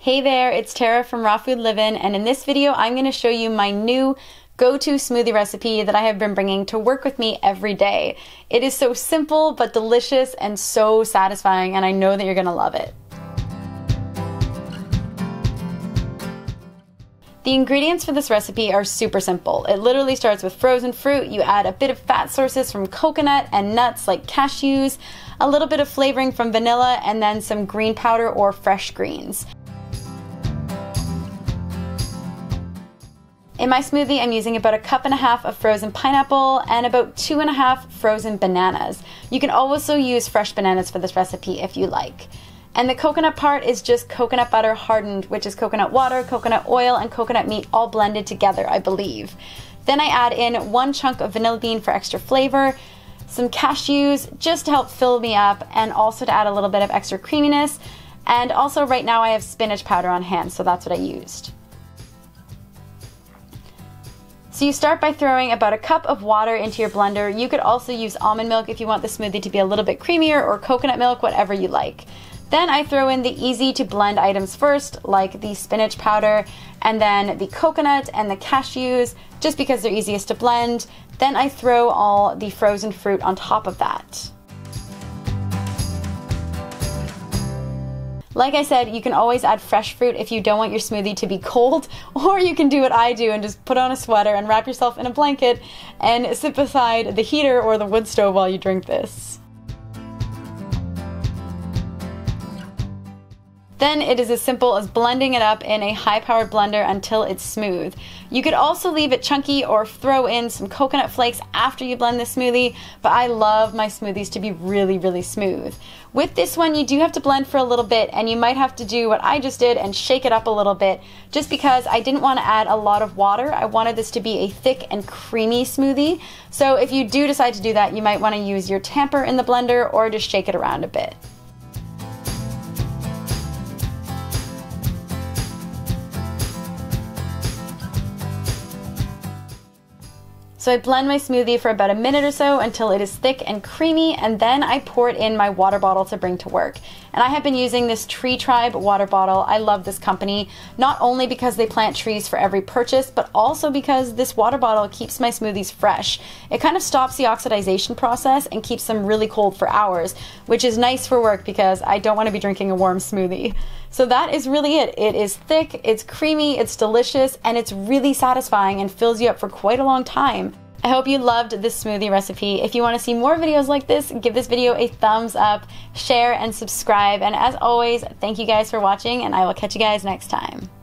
Hey there, it's Tara from Raw Food Livin', and in this video I'm going to show you my new go-to smoothie recipe that I have been bringing to work with me every day. It is so simple but delicious and so satisfying, and I know that you're going to love it. The ingredients for this recipe are super simple. It literally starts with frozen fruit. You add a bit of fat sources from coconut and nuts like cashews, a little bit of flavoring from vanilla, and then some green powder or fresh greens. In my smoothie, I'm using about 1.5 cups of frozen pineapple and about 2.5 frozen bananas. You can also use fresh bananas for this recipe if you like. And the coconut part is just coconut butter hardened, which is coconut water, coconut oil, and coconut meat all blended together, I believe. Then I add in 1 chunk of vanilla bean for extra flavor, some cashews just to help fill me up, and also to add a little bit of extra creaminess. And also right now I have spinach powder on hand, so that's what I used. So you start by throwing about 1 cup of water into your blender. You could also use almond milk if you want the smoothie to be a little bit creamier, or coconut milk, whatever you like. Then I throw in the easy to blend items first, like the spinach powder, and then the coconut and the cashews, just because they're easiest to blend. Then I throw all the frozen fruit on top of that. Like I said, you can always add fresh fruit if you don't want your smoothie to be cold, or you can do what I do and just put on a sweater and wrap yourself in a blanket and sit beside the heater or the wood stove while you drink this. Then it is as simple as blending it up in a high-powered blender until it's smooth. You could also leave it chunky or throw in some coconut flakes after you blend the smoothie, but I love my smoothies to be really, really smooth. With this one, you do have to blend for a little bit, and you might have to do what I just did and shake it up a little bit, just because I didn't want to add a lot of water. I wanted this to be a thick and creamy smoothie. So if you do decide to do that, you might want to use your tamper in the blender or just shake it around a bit. So I blend my smoothie for about a minute or so until it is thick and creamy, and then I pour it in my water bottle to bring to work. And I have been using this Tree Tribe water bottle. I love this company, not only because they plant trees for every purchase, but also because this water bottle keeps my smoothies fresh. It kind of stops the oxidization process and keeps them really cold for hours, which is nice for work because I don't want to be drinking a warm smoothie. So that is really it. It is thick, it's creamy, it's delicious, and it's really satisfying and fills you up for quite a long time. I hope you loved this smoothie recipe. If you want to see more videos like this, give this video a thumbs up, share, and subscribe. And as always, thank you guys for watching, and I will catch you guys next time.